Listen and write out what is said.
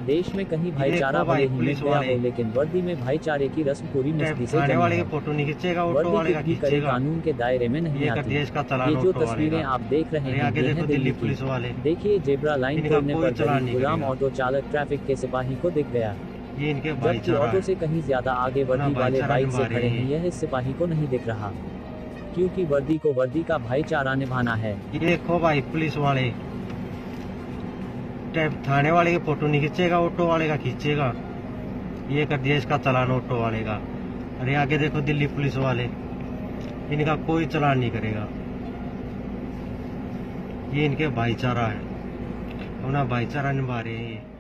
देश में कहीं भाईचारा भले ही मिट गया हो, लेकिन वर्दी में भाईचारे की रस्म पूरी मस्ती से वाले के फोटो नहीं खींचेगा, ऑटो वाले का खींचेगा। कानून के दायरे में नहीं आती। देश का चलान ये जो तस्वीरें आप देख रहे हैं, ये हैं दिल्ली पुलिस वाले। देखिए, जेब्रा लाइन तोड़ने पर गुलाम ऑटो चालक ट्रैफिक के सिपाही को दिख गया। ये इनके जबकि ऑटो से कहीं ज्यादा आगे वर्दी वाले बाइक से खड़े हैं, यह इस सिपाही को नहीं दिख रहा, क्योंकि वर्दी को वर्दी का भाईचारा निभाना है। ये देखो भाई, पुलिस वाले थाने वाले के फोटो नहीं खींचेगा, ऑटो वाले का खींचेगा। ये कर दिया इसका चालान ऑटो वाले का। अरे आगे देखो दिल्ली पुलिस वाले, इनका कोई चालान नहीं करेगा। ये इनके भाईचारा है, अपना भाईचारा निभा रहे हैं ये।